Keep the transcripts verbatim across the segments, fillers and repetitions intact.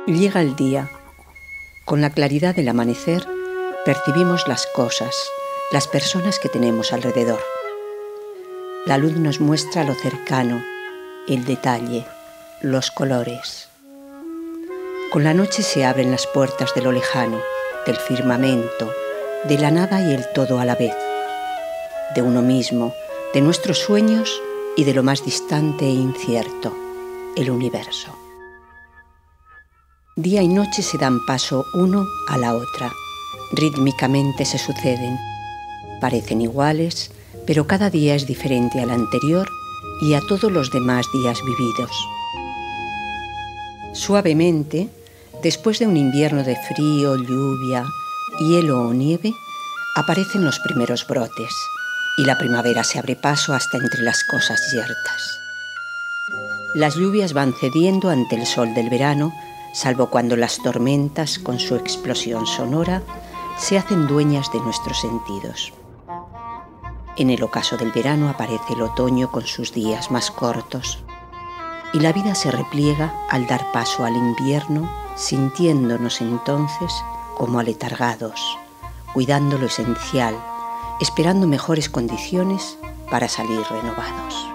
Llega el día. Con la claridad del amanecer, percibimos las cosas, las personas que tenemos alrededor. La luz nos muestra lo cercano, el detalle, los colores. Con la noche se abren las puertas de lo lejano, del firmamento, de la nada y el todo a la vez, de uno mismo, de nuestros sueños y de lo más distante e incierto, el universo. Día y noche se dan paso uno a la otra, rítmicamente se suceden, parecen iguales, pero cada día es diferente al anterior y a todos los demás días vividos. Suavemente, después de un invierno de frío, lluvia, hielo o nieve, aparecen los primeros brotes y la primavera se abre paso hasta entre las cosas yertas. Las lluvias van cediendo ante el sol del verano, salvo cuando las tormentas, con su explosión sonora, se hacen dueñas de nuestros sentidos. En el ocaso del verano aparece el otoño con sus días más cortos, y la vida se repliega al dar paso al invierno, sintiéndonos entonces como aletargados, cuidando lo esencial, esperando mejores condiciones para salir renovados.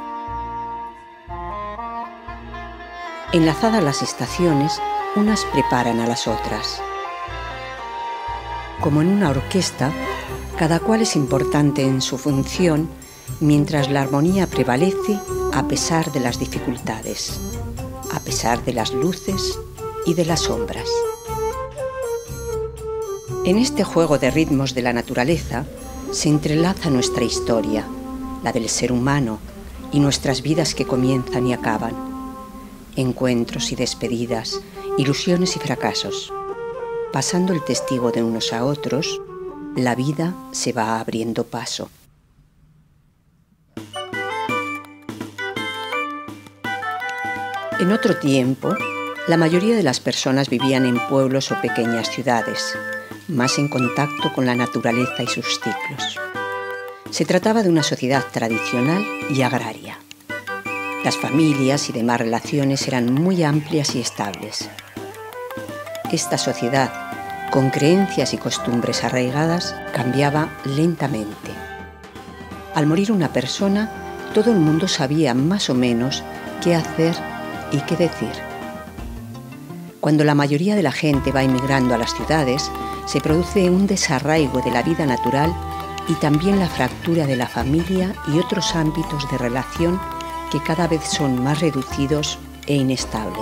Enlazadas las estaciones, unas preparan a las otras. Como en una orquesta, cada cual es importante en su función, mientras la armonía prevalece a pesar de las dificultades, a pesar de las luces y de las sombras. En este juego de ritmos de la naturaleza se entrelaza nuestra historia, la del ser humano, y nuestras vidas que comienzan y acaban, encuentros y despedidas, ilusiones y fracasos. Pasando el testigo de unos a otros, la vida se va abriendo paso. En otro tiempo, la mayoría de las personas vivían en pueblos o pequeñas ciudades, más en contacto con la naturaleza y sus ciclos. Se trataba de una sociedad tradicional y agraria. Las familias y demás relaciones eran muy amplias y estables. Esta sociedad, con creencias y costumbres arraigadas, cambiaba lentamente. Al morir una persona, todo el mundo sabía más o menos qué hacer y qué decir. Cuando la mayoría de la gente va emigrando a las ciudades, se produce un desarraigo de la vida natural y también la fractura de la familia y otros ámbitos de relación que cada vez son más reducidos e inestables.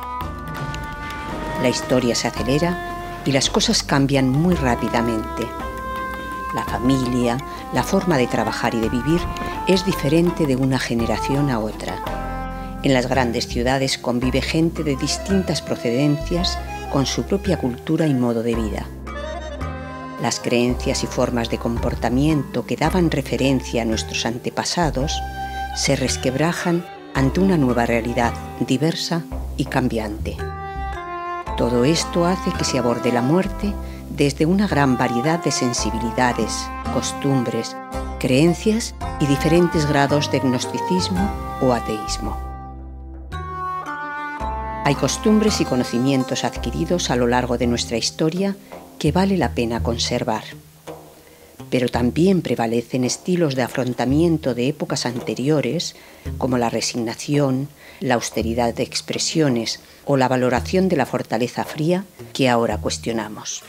La historia se acelera y las cosas cambian muy rápidamente. La familia, la forma de trabajar y de vivir es diferente de una generación a otra. En las grandes ciudades convive gente de distintas procedencias con su propia cultura y modo de vida. Las creencias y formas de comportamiento que daban referencia a nuestros antepasados se resquebrajan ante una nueva realidad diversa y cambiante. Todo esto hace que se aborde la muerte desde una gran variedad de sensibilidades, costumbres, creencias y diferentes grados de gnosticismo o ateísmo. Hay costumbres y conocimientos adquiridos a lo largo de nuestra historia que vale la pena conservar. Pero también prevalecen estilos de afrontamiento de épocas anteriores, como la resignación, la austeridad de expresiones o la valoración de la fortaleza fría que ahora cuestionamos.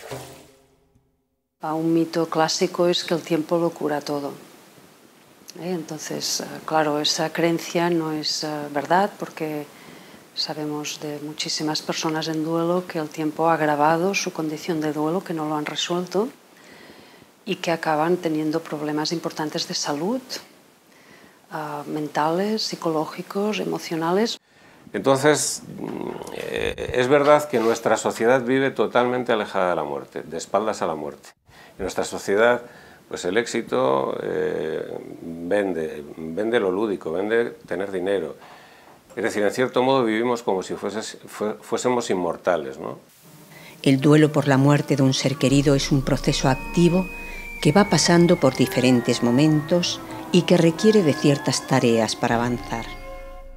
Un mito clásico es que el tiempo lo cura todo. ¿Eh? Entonces, claro, esa creencia no es uh, verdad, porque sabemos de muchísimas personas en duelo que el tiempo ha agravado su condición de duelo, que no lo han resuelto, y que acaban teniendo problemas importantes de salud, uh, mentales, psicológicos, emocionales. Entonces, eh, es verdad que nuestra sociedad vive totalmente alejada de la muerte, de espaldas a la muerte. En nuestra sociedad, pues el éxito eh, vende, vende lo lúdico, vende tener dinero. Es decir, en cierto modo vivimos como si fueses, fuésemos inmortales, ¿no? El duelo por la muerte de un ser querido es un proceso activo que va pasando por diferentes momentos y que requiere de ciertas tareas para avanzar.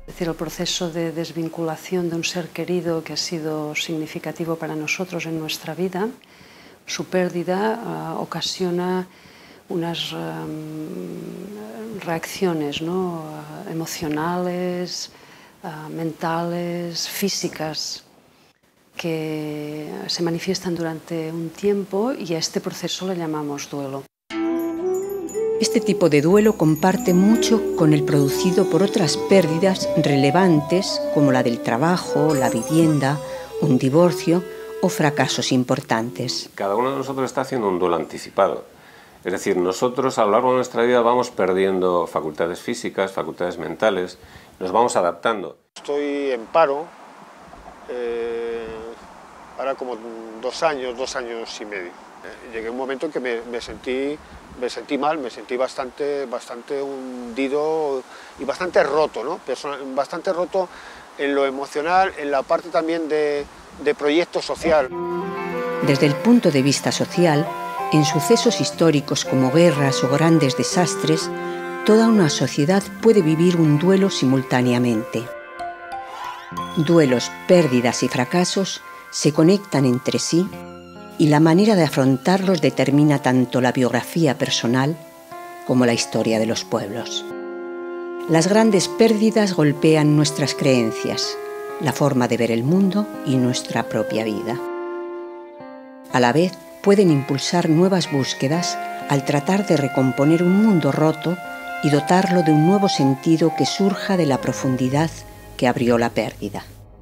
Es decir, el proceso de desvinculación de un ser querido que ha sido significativo para nosotros en nuestra vida, su pérdida uh, ocasiona unas um, reacciones, ¿no? uh, emocionales, uh, mentales, físicas, que se manifiestan durante un tiempo y a este proceso le llamamos duelo. Este tipo de duelo comparte mucho con el producido por otras pérdidas relevantes como la del trabajo, la vivienda, un divorcio o fracasos importantes. Cada uno de nosotros está haciendo un duelo anticipado. Es decir, nosotros a lo largo de nuestra vida vamos perdiendo facultades físicas, facultades mentales, nos vamos adaptando. Estoy en paro, eh, ahora como dos años, dos años y medio. Eh, llegué a un momento en que me, me, sentí, me sentí mal, me sentí bastante, bastante hundido y bastante roto, ¿no? Personal, bastante roto en lo emocional, en la parte también de, de proyecto social. Desde el punto de vista social, en sucesos históricos como guerras o grandes desastres, toda una sociedad puede vivir un duelo simultáneamente. Duelos, pérdidas y fracasos se conectan entre sí y la manera de afrontarlos determina tanto la biografía personal como la historia de los pueblos. Las grandes pérdidas golpean nuestras creencias, la forma de ver el mundo y nuestra propia vida. A la vez, pueden impulsar nuevas búsquedas al tratar de recomponer un mundo roto y dotarlo de un nuevo sentido que surja de la profundidad que abrió la pérdida.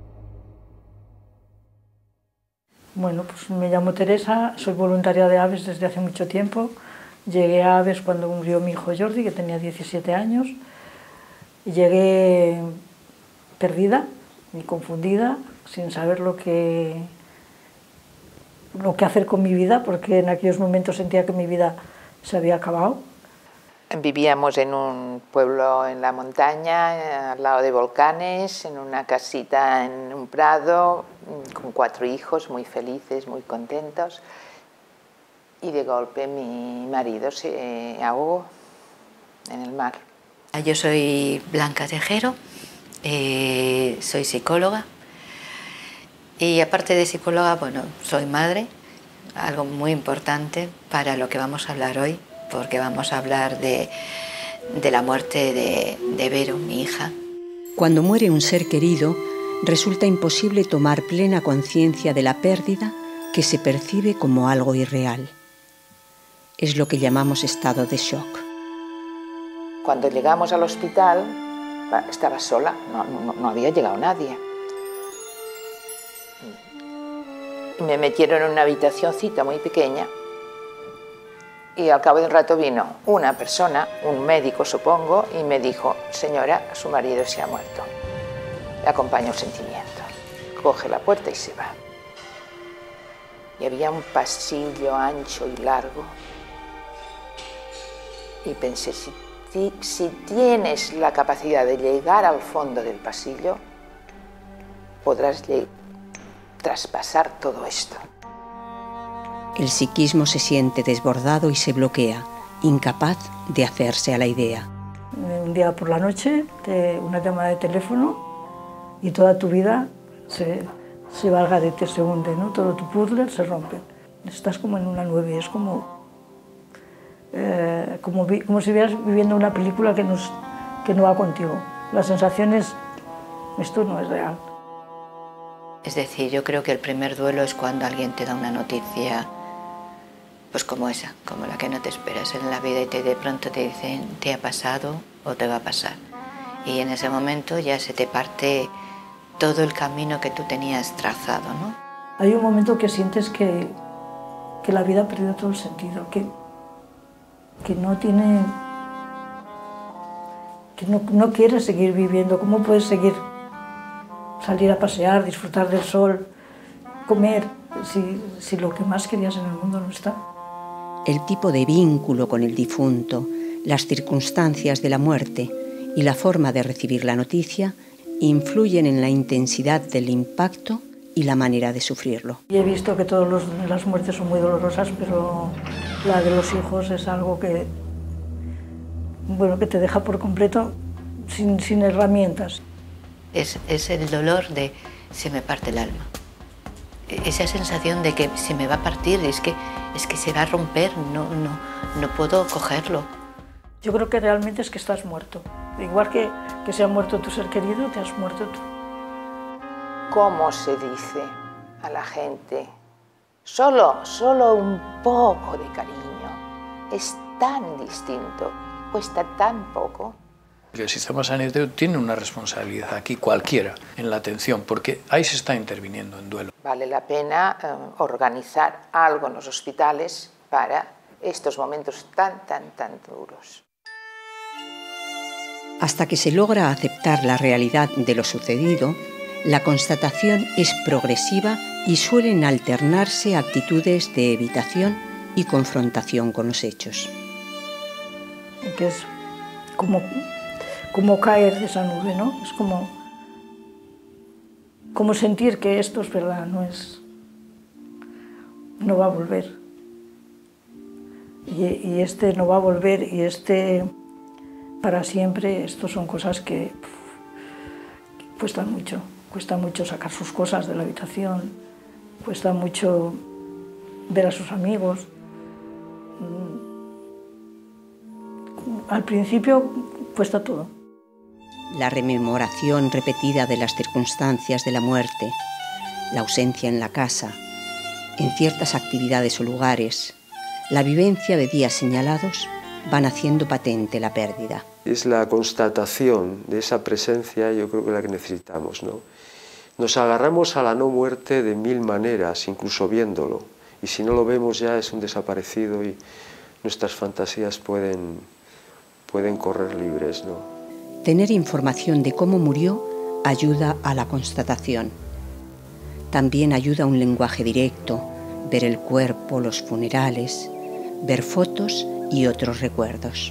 Bueno, pues me llamo Teresa, soy voluntaria de Aves desde hace mucho tiempo. Llegué a Aves cuando murió mi hijo Jordi, que tenía diecisiete años. Llegué perdida y confundida, sin saber lo que, lo que hacer con mi vida, porque en aquellos momentos sentía que mi vida se había acabado. Vivíamos en un pueblo en la montaña, al lado de volcanes, en una casita en un prado, con cuatro hijos muy felices, muy contentos. Y de golpe mi marido se ahogó en el mar. Yo soy Blanca Tejero, eh, soy psicóloga y aparte de psicóloga, bueno, soy madre, algo muy importante para lo que vamos a hablar hoy, porque vamos a hablar de, de la muerte de, de Vero, mi hija. Cuando muere un ser querido, resulta imposible tomar plena conciencia de la pérdida que se percibe como algo irreal. Es lo que llamamos estado de shock. Cuando llegamos al hospital, estaba sola, no, no, no había llegado nadie. Me metieron en una habitacioncita muy pequeña y al cabo de un rato vino una persona, un médico supongo, y me dijo: señora, su marido se ha muerto. Le acompaña un sentimiento. Coge la puerta y se va. Y había un pasillo ancho y largo. Y pensé, si, si tienes la capacidad de llegar al fondo del pasillo, podrás traspasar todo esto. El psiquismo se siente desbordado y se bloquea, incapaz de hacerse a la idea. Un día por la noche, te, una llamada de teléfono y toda tu vida se, se va al garete, se hunde, ¿no? Todo tu puzzle se rompe. Estás como en una nube, es como, eh, como, vi, como si estuvieras viviendo una película que no, que no va contigo. La sensación es, esto no es real. Es decir, yo creo que el primer duelo es cuando alguien te da una noticia pues como esa, como la que no te esperas en la vida y te, de pronto te dicen te ha pasado o te va a pasar. Y en ese momento ya se te parte todo el camino que tú tenías trazado, ¿no? Hay un momento que sientes que, que la vida ha perdido todo el sentido, que, que no tiene... que no, no quieres seguir viviendo. ¿Cómo puedes seguir? Salir a pasear, disfrutar del sol, comer, si, si lo que más querías en el mundo no está. El tipo de vínculo con el difunto, las circunstancias de la muerte y la forma de recibir la noticia influyen en la intensidad del impacto y la manera de sufrirlo. Y he visto que todas las muertes son muy dolorosas, pero la de los hijos es algo que, bueno, que te deja por completo sin, sin herramientas. Es, es el dolor de se me parte el alma. Esa sensación de que se me va a partir, es que, es que se va a romper, no, no, no puedo cogerlo. Yo creo que realmente es que estás muerto. Igual que, que se ha muerto tu ser querido, te has muerto tú. ¿Cómo se dice a la gente? Solo, solo un poco de cariño. Es tan distinto, cuesta tan poco. El sistema sanitario tiene una responsabilidad aquí, cualquiera, en la atención, porque ahí se está interviniendo en duelo. Vale la pena eh, organizar algo en los hospitales para estos momentos tan, tan, tan duros. Hasta que se logra aceptar la realidad de lo sucedido, la constatación es progresiva y suelen alternarse actitudes de evitación y confrontación con los hechos. Que es como, como caer de esa nube, ¿no? Es como, como sentir que esto es verdad, no es, no va a volver. Y, y este no va a volver y este para siempre, esto son cosas que pff, cuestan mucho. Cuesta mucho sacar sus cosas de la habitación, cuesta mucho ver a sus amigos. Al principio cuesta todo. La rememoración repetida de las circunstancias de la muerte, la ausencia en la casa, en ciertas actividades o lugares, la vivencia de días señalados van haciendo patente la pérdida. Es la constatación de esa presencia, yo creo que la que necesitamos, ¿no? Nos agarramos a la no muerte de mil maneras, incluso viéndolo, y si no lo vemos ya es un desaparecido y nuestras fantasías pueden, pueden correr libres, ¿no? Tener información de cómo murió ayuda a la constatación. También ayuda un lenguaje directo, ver el cuerpo, los funerales, ver fotos y otros recuerdos.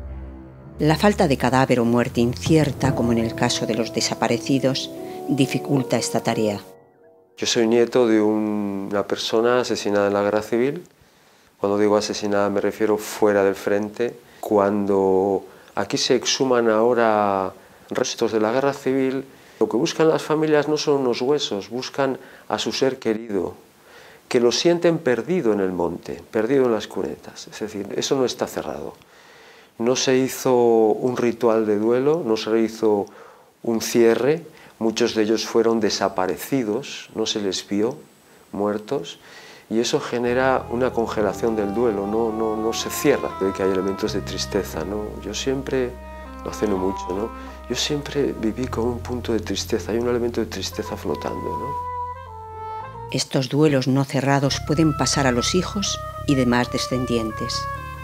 La falta de cadáver o muerte incierta, como en el caso de los desaparecidos, dificulta esta tarea. Yo soy nieto de un, una persona asesinada en la guerra civil. Cuando digo asesinada me refiero fuera del frente. Cuando aquí se exhuman ahora restos de la guerra civil, lo que buscan las familias no son unos huesos, buscan a su ser querido, que lo sienten perdido en el monte, perdido en las cunetas. Es decir, eso no está cerrado. No se hizo un ritual de duelo, no se hizo un cierre. Muchos de ellos fueron desaparecidos, no se les vio, muertos, y eso genera una congelación del duelo, no, no, no se cierra. De que hay elementos de tristeza, ¿no? Yo siempre, no hace no mucho, ¿no? Yo siempre viví con un punto de tristeza, hay un elemento de tristeza flotando, ¿no? Estos duelos no cerrados pueden pasar a los hijos y demás descendientes.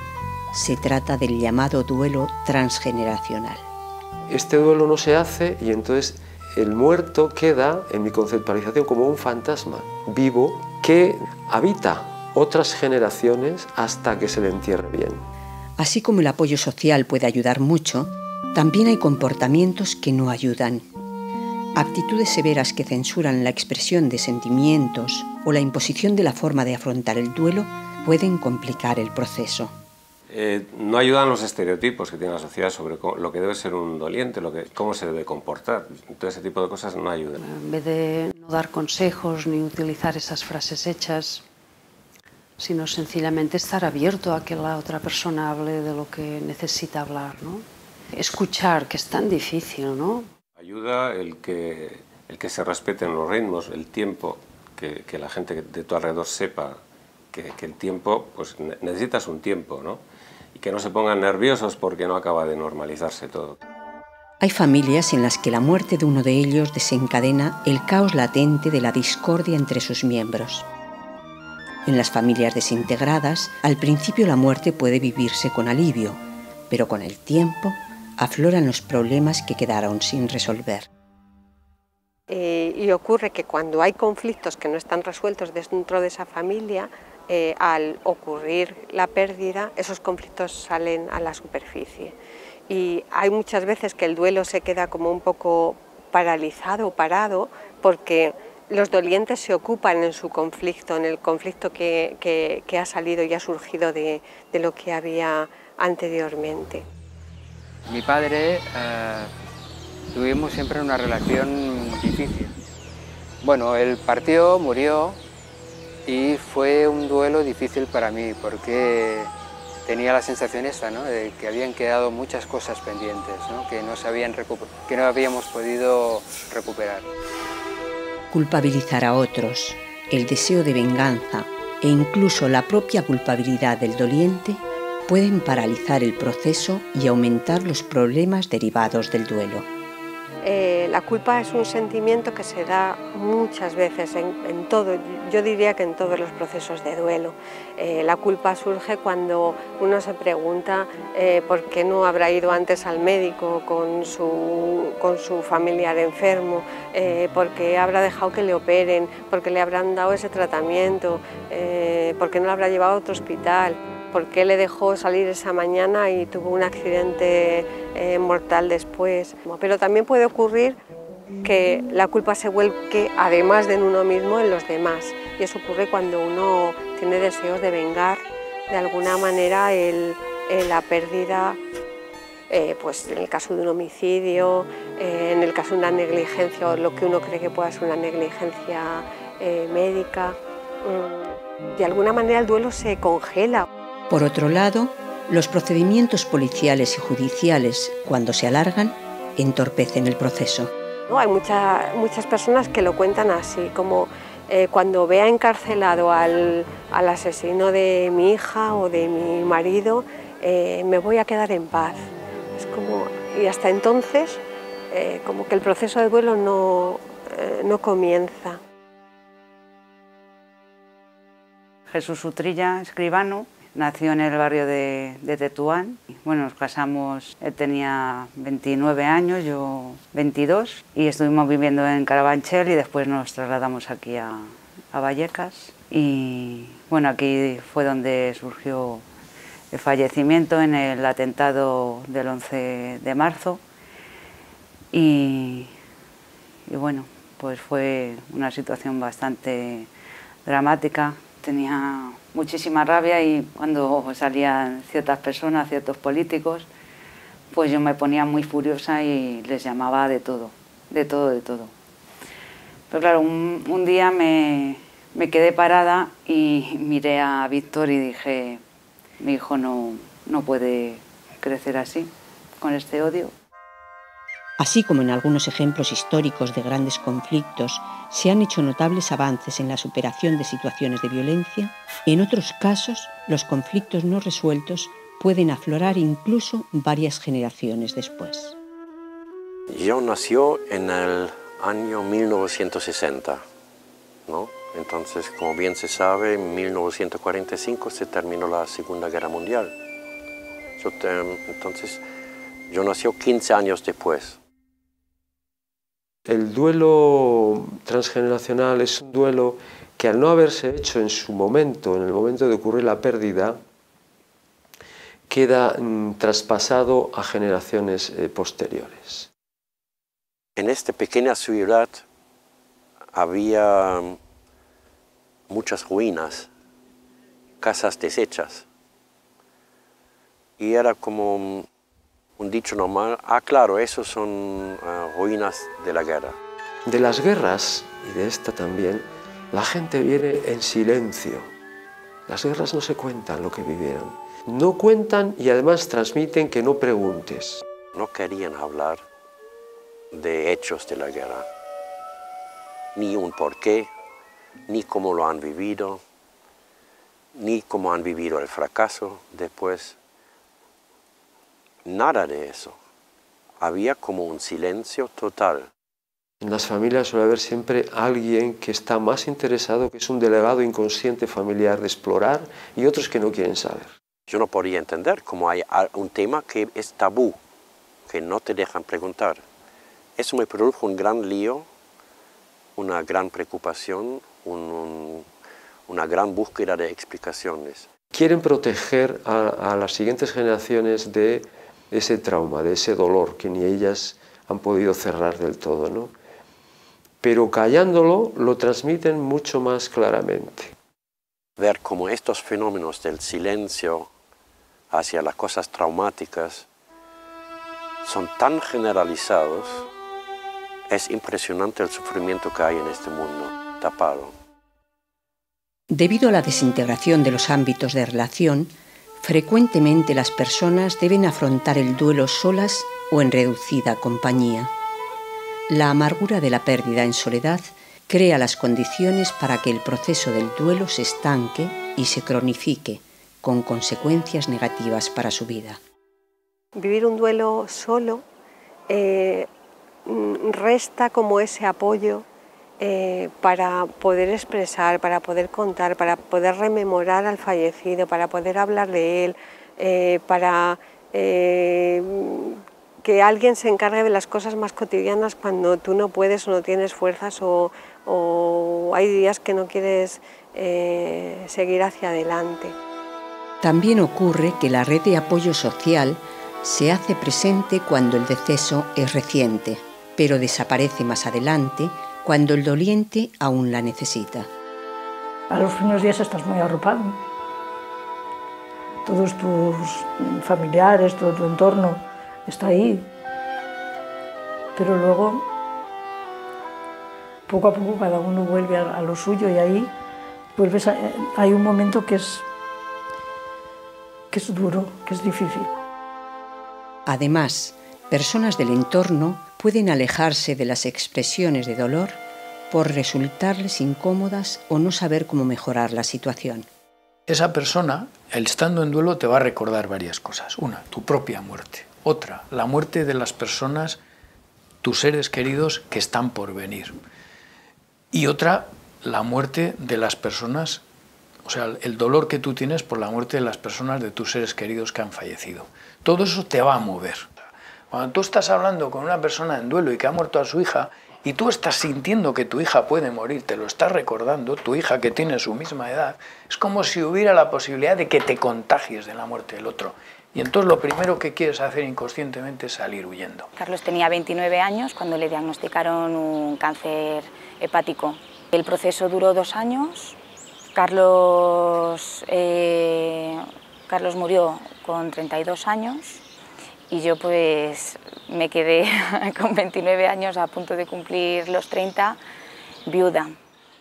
Se trata del llamado duelo transgeneracional. Este duelo no se hace y entonces el muerto queda, en mi conceptualización, como un fantasma vivo que habita otras generaciones hasta que se le entierre bien. Así como el apoyo social puede ayudar mucho, también hay comportamientos que no ayudan. Actitudes severas que censuran la expresión de sentimientos o la imposición de la forma de afrontar el duelo pueden complicar el proceso. Eh, no ayudan los estereotipos que tiene la sociedad sobre cómo, lo que debe ser un doliente, lo que, cómo se debe comportar. Todo ese tipo de cosas no ayudan. En vez de no dar consejos ni utilizar esas frases hechas, sino sencillamente estar abierto a que la otra persona hable de lo que necesita hablar, ¿no? Escuchar, que es tan difícil, ¿no? Ayuda el que, el que se respeten los ritmos, el tiempo, que, que la gente de tu alrededor sepa que, que el tiempo, pues necesitas un tiempo, ¿no? Y que no se pongan nerviosos porque no acaba de normalizarse todo. Hay familias en las que la muerte de uno de ellos desencadena el caos latente de la discordia entre sus miembros. En las familias desintegradas, al principio la muerte puede vivirse con alivio, pero con el tiempo afloran los problemas que quedaron sin resolver. Eh, y ocurre que cuando hay conflictos que no están resueltos dentro de esa familia, eh, al ocurrir la pérdida, esos conflictos salen a la superficie. Y hay muchas veces que el duelo se queda como un poco paralizado, parado, porque los dolientes se ocupan en su conflicto, en el conflicto que, que, que ha salido y ha surgido de, de lo que había anteriormente. Mi padre eh, tuvimos siempre una relación difícil. Bueno, él partió, murió y fue un duelo difícil para mí porque tenía la sensación esta, ¿no?, de que habían quedado muchas cosas pendientes, ¿no?, que no, se habían que no habíamos podido recuperar. Culpabilizar a otros, el deseo de venganza e incluso la propia culpabilidad del doliente pueden paralizar el proceso y aumentar los problemas derivados del duelo. Eh, la culpa es un sentimiento que se da muchas veces en, en todo, yo diría que en todos los procesos de duelo. Eh, la culpa surge cuando uno se pregunta eh, por qué no habrá ido antes al médico con su, con su familiar enfermo, eh, por qué habrá dejado que le operen, por qué le habrán dado ese tratamiento, eh, por qué no lo habrá llevado a otro hospital. ¿Por qué le dejó salir esa mañana y tuvo un accidente eh, mortal después? Pero también puede ocurrir que la culpa se vuelque, además de en uno mismo, en los demás. Y eso ocurre cuando uno tiene deseos de vengar de alguna manera el, el, la pérdida, eh, pues en el caso de un homicidio, eh, en el caso de una negligencia o lo que uno cree que pueda ser una negligencia eh, médica. De alguna manera el duelo se congela. Por otro lado, los procedimientos policiales y judiciales, cuando se alargan, entorpecen el proceso. ¿No? Hay mucha, muchas personas que lo cuentan así, como eh, cuando vea encarcelado al, al asesino de mi hija o de mi marido, eh, me voy a quedar en paz. Es como, y hasta entonces, eh, como que el proceso de duelo no, eh, no comienza. Jesús Utrilla, escribano. Nació en el barrio de, de Tetuán. Bueno, nos casamos, él tenía veintinueve años, yo veintidós, y estuvimos viviendo en Carabanchel y después nos trasladamos aquí a, a Vallecas. Y bueno, aquí fue donde surgió el fallecimiento en el atentado del once de marzo. Y, y bueno, pues fue una situación bastante dramática. Tenía muchísima rabia y cuando salían ciertas personas, ciertos políticos, pues yo me ponía muy furiosa y les llamaba de todo, de todo, de todo. Pero claro, un, un día me, me quedé parada y miré a Víctor y dije, mi hijo no, no puede crecer así, con este odio. Así como en algunos ejemplos históricos de grandes conflictos se han hecho notables avances en la superación de situaciones de violencia, en otros casos los conflictos no resueltos pueden aflorar incluso varias generaciones después. Yo nació en el año mil novecientos sesenta, ¿no? Entonces, como bien se sabe, en mil novecientos cuarenta y cinco se terminó la Segunda Guerra Mundial. Yo te, entonces, yo nací quince años después. El duelo transgeneracional es un duelo que al no haberse hecho en su momento, en el momento de ocurrir la pérdida, queda mm, traspasado a generaciones eh, posteriores. En esta pequeña ciudad había muchas ruinas, casas deshechas, y era como un dicho normal, ah, claro, esos son uh, ruinas de la guerra. De las guerras, y de esta también, la gente viene en silencio. Las guerras no se cuentan lo que vivieron. No cuentan y además transmiten que no preguntes. No querían hablar de hechos de la guerra, ni un porqué, ni cómo lo han vivido, ni cómo han vivido el fracaso después. Nada de eso. Había como un silencio total. En las familias suele haber siempre alguien que está más interesado, que es un delegado inconsciente familiar de explorar, y otros que no quieren saber. Yo no podía entender cómo hay un tema que es tabú, que no te dejan preguntar. Eso me produjo un gran lío, una gran preocupación, un, un, una gran búsqueda de explicaciones. Quieren proteger a, a las siguientes generaciones de ese trauma, de ese dolor que ni ellas han podido cerrar del todo, ¿no? Pero callándolo lo transmiten mucho más claramente. Ver cómo estos fenómenos del silencio hacia las cosas traumáticas son tan generalizados Es impresionante el sufrimiento que hay en este mundo, tapado. Debido a la desintegración de los ámbitos de relación, frecuentemente las personas deben afrontar el duelo solas o en reducida compañía. La amargura de la pérdida en soledad crea las condiciones para que el proceso del duelo se estanque y se cronifique, con consecuencias negativas para su vida. Vivir un duelo solo eh, resta como ese apoyo eh, para poder expresar, para poder contar, para poder rememorar al fallecido, para poder hablar de él, eh, para eh, que alguien se encargue de las cosas más cotidianas cuando tú no puedes o no tienes fuerzas o, o hay días que no quieres eh, seguir hacia adelante. También ocurre que la red de apoyo social se hace presente cuando el deceso es reciente, pero desaparece más adelante cuando el doliente aún la necesita. A los primeros días estás muy arropado. Todos tus familiares, todo tu entorno está ahí. Pero luego, poco a poco, cada uno vuelve a lo suyo y ahí vuelves a, hay un momento que es, que es duro, que es difícil. Además, personas del entorno pueden alejarse de las expresiones de dolor por resultarles incómodas o no saber cómo mejorar la situación. Esa persona, el estando en duelo, te va a recordar varias cosas. Una, tu propia muerte. Otra, la muerte de las personas, tus seres queridos que están por venir. Y otra, la muerte de las personas, o sea, el dolor que tú tienes por la muerte de las personas de tus seres queridos que han fallecido. Todo eso te va a mover. Cuando tú estás hablando con una persona en duelo y que ha muerto a su hija y tú estás sintiendo que tu hija puede morir, te lo estás recordando, tu hija que tiene su misma edad, es como si hubiera la posibilidad de que te contagies de la muerte del otro. Y entonces lo primero que quieres hacer inconscientemente es salir huyendo. Carlos tenía veintinueve años cuando le diagnosticaron un cáncer hepático. El proceso duró dos años. Carlos, eh, Carlos murió con treinta y dos años y yo pues me quedé con veintinueve años a punto de cumplir los treinta, viuda.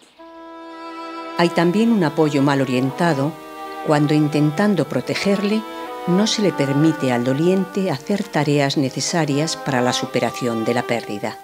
Hay también un apoyo mal orientado cuando, intentando protegerle, no se le permite al doliente hacer tareas necesarias para la superación de la pérdida.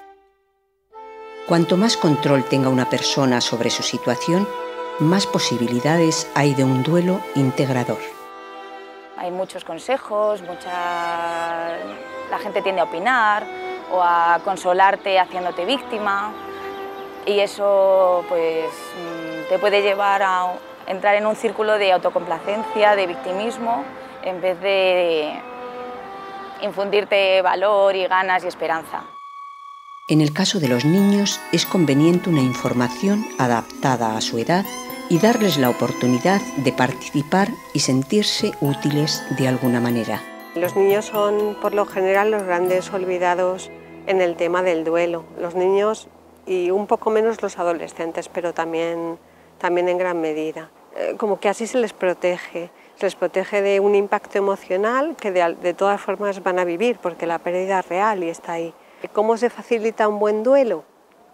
Cuanto más control tenga una persona sobre su situación, más posibilidades hay de un duelo integrador. Hay muchos consejos, mucha... la gente tiende a opinar o a consolarte haciéndote víctima y eso pues te puede llevar a entrar en un círculo de autocomplacencia, de victimismo, en vez de infundirte valor y ganas y esperanza. En el caso de los niños es conveniente una información adaptada a su edad y darles la oportunidad de participar y sentirse útiles de alguna manera. Los niños son, por lo general, los grandes olvidados en el tema del duelo. Los niños y un poco menos los adolescentes, pero también, también en gran medida. Eh, como que así se les protege. Se les protege de un impacto emocional que de, de todas formas van a vivir, porque la pérdida es real y está ahí. ¿Cómo se facilita un buen duelo?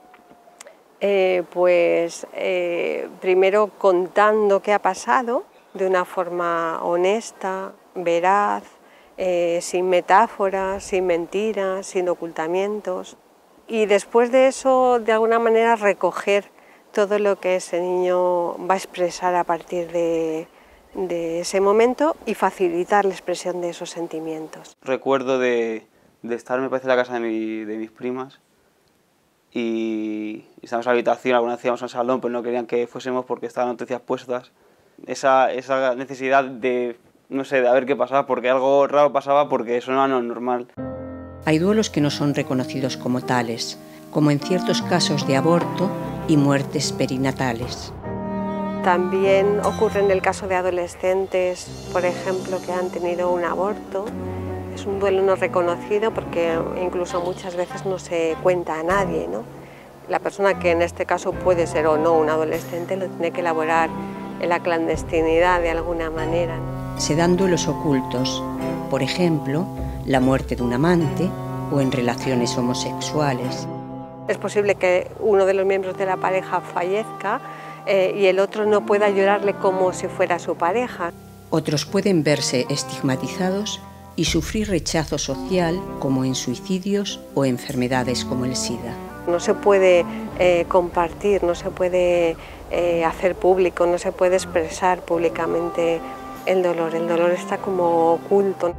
Eh, pues eh, primero contando qué ha pasado de una forma honesta, veraz, eh, sin metáforas, sin mentiras, sin ocultamientos. Y después de eso, de alguna manera, recoger todo lo que ese niño va a expresar a partir de, de ese momento y facilitar la expresión de esos sentimientos. Recuerdo de, de estar, me parece, en la casa de, mi, de mis primas y estábamos en la habitación, alguna vez íbamos al salón, pero no querían que fuésemos porque estaban noticias puestas. Esa, esa necesidad de, no sé, de a ver qué pasaba, porque algo raro pasaba porque sonaba no normal. Hay duelos que no son reconocidos como tales, como en ciertos casos de aborto y muertes perinatales. También ocurre en el caso de adolescentes, por ejemplo, que han tenido un aborto. Es un duelo no reconocido porque incluso muchas veces no se cuenta a nadie, ¿no? La persona que en este caso puede ser o no un adolescente lo tiene que elaborar en la clandestinidad de alguna manera. Se dan duelos ocultos, por ejemplo, la muerte de un amante o en relaciones homosexuales. Es posible que uno de los miembros de la pareja fallezca eh, y el otro no pueda llorarle como si fuera su pareja. Otros pueden verse estigmatizados y sufrir rechazo social, como en suicidios o enfermedades como el SIDA. No se puede eh, compartir, no se puede eh, hacer público, no se puede expresar públicamente el dolor. El dolor está como oculto.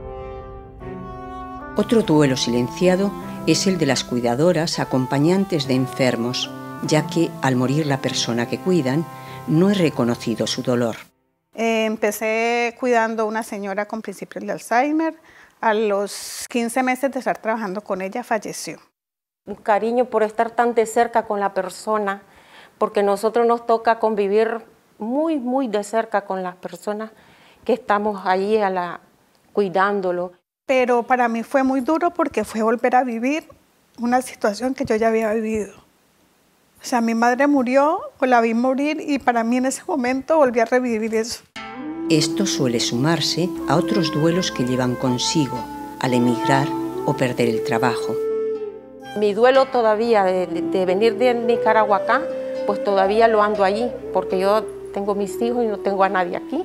Otro duelo silenciado es el de las cuidadoras acompañantes de enfermos, ya que al morir la persona que cuidan, no es reconocido su dolor. Eh, empecé cuidando a una señora con principios de Alzheimer. A los quince meses de estar trabajando con ella, falleció. Un cariño por estar tan de cerca con la persona, porque nosotros nos toca convivir muy, muy de cerca con las personas que estamos allí a la, cuidándolo. Pero para mí fue muy duro porque fue volver a vivir una situación que yo ya había vivido. O sea, mi madre murió, o la vi morir, y para mí en ese momento volví a revivir eso. Esto suele sumarse a otros duelos que llevan consigo al emigrar o perder el trabajo. Mi duelo todavía de, de venir de Nicaragua acá, pues todavía lo ando allí, porque yo tengo mis hijos y no tengo a nadie aquí.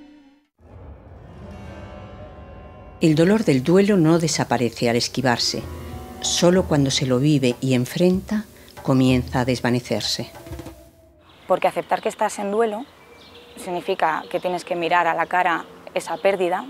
El dolor del duelo no desaparece al esquivarse. Solo cuando se lo vive y enfrenta, comienza a desvanecerse. Porque aceptar que estás en duelo significa que tienes que mirar a la cara esa pérdida,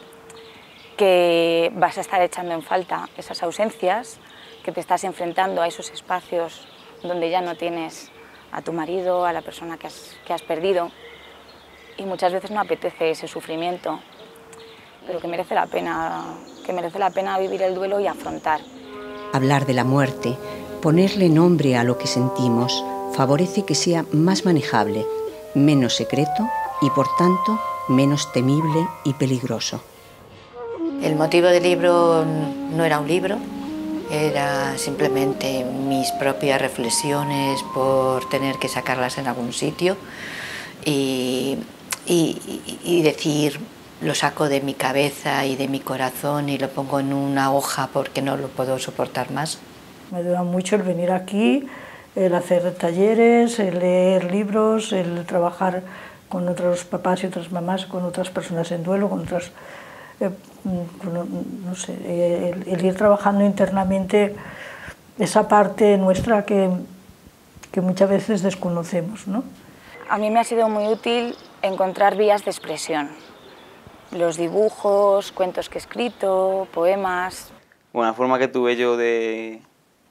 que vas a estar echando en falta esas ausencias, que te estás enfrentando a esos espacios donde ya no tienes a tu marido, a la persona que has, que has perdido, y muchas veces no apetece ese sufrimiento, pero que merece la pena, que merece la pena vivir el duelo y afrontar. Hablar de la muerte, ponerle nombre a lo que sentimos, favorece que sea más manejable, menos secreto y, por tanto, menos temible y peligroso. El motivo del libro no era un libro, era simplemente mis propias reflexiones por tener que sacarlas en algún sitio y, y, y decir, lo saco de mi cabeza y de mi corazón y lo pongo en una hoja porque no lo puedo soportar más. Me ayuda mucho el venir aquí, el hacer talleres, el leer libros, el trabajar con otros papás y otras mamás, con otras personas en duelo, con otras... Eh, con, no sé, el, el ir trabajando internamente esa parte nuestra que, que muchas veces desconocemos, ¿no? A mí me ha sido muy útil encontrar vías de expresión. Los dibujos, cuentos que he escrito, poemas. Bueno, la forma que tuve yo de,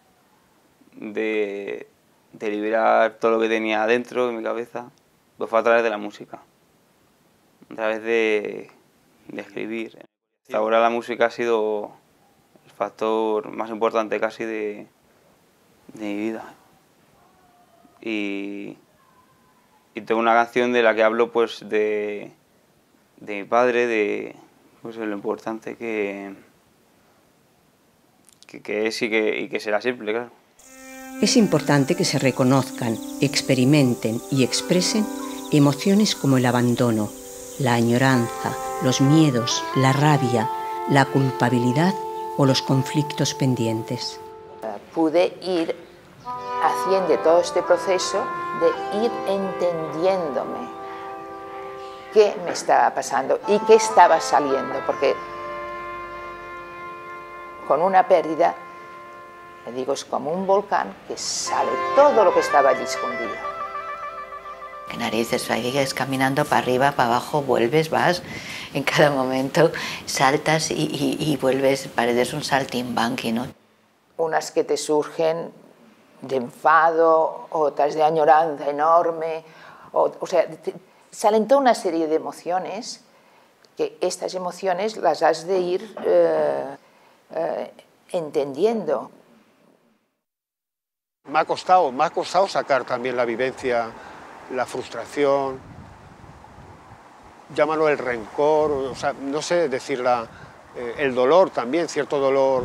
de, de liberar todo lo que tenía dentro de mi cabeza, pues fue a través de la música, a través de, de escribir. Hasta ahora la música ha sido el factor más importante casi de, de mi vida. Y, y tengo una canción de la que hablo pues de... de mi padre, de pues, lo importante que, que, que es y que, y que será siempre, claro. Es importante que se reconozcan, experimenten y expresen emociones como el abandono, la añoranza, los miedos, la rabia, la culpabilidad o los conflictos pendientes. Pude ir haciendo todo este proceso de ir entendiéndome qué me estaba pasando y qué estaba saliendo, porque con una pérdida, me digo, es como un volcán que sale todo lo que estaba allí escondido. ¿Qué narices? Sigues caminando para arriba, para abajo, vuelves, vas, en cada momento saltas y, y, y vuelves, pareces un saltimbanqui, ¿no? Unas que te surgen de enfado, otras de añoranza enorme, o, o sea, te, salen toda una serie de emociones, que estas emociones las has de ir eh, eh, entendiendo. Me ha costado, me ha costado sacar también la vivencia, la frustración, llámalo el rencor, o sea, no sé decirla, eh, el dolor también, cierto dolor.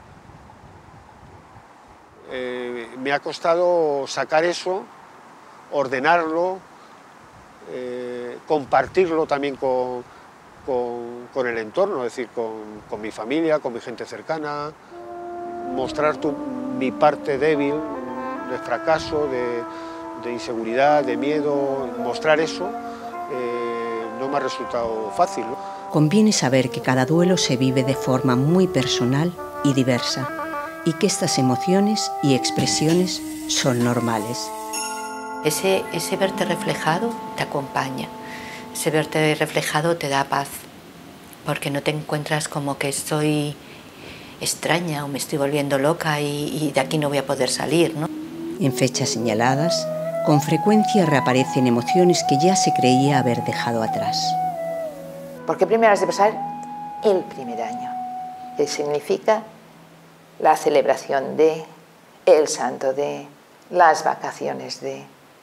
Eh, me ha costado sacar eso, ordenarlo, eh, compartirlo también con, con, con el entorno, es decir, con, con mi familia, con mi gente cercana, mostrar tu, mi parte débil, de fracaso, de, de inseguridad, de miedo, mostrar eso eh, no me ha resultado fácil, ¿no? Conviene saber que cada duelo se vive de forma muy personal y diversa, y que estas emociones y expresiones son normales. Ese, ese verte reflejado te acompaña, ese verte reflejado te da paz, porque no te encuentras como que estoy extraña o me estoy volviendo loca y, y de aquí no voy a poder salir, ¿no? En fechas señaladas, con frecuencia reaparecen emociones que ya se creía haber dejado atrás. Porque primero has de pasar el primer año, que significa la celebración de, el santo de, las vacaciones de,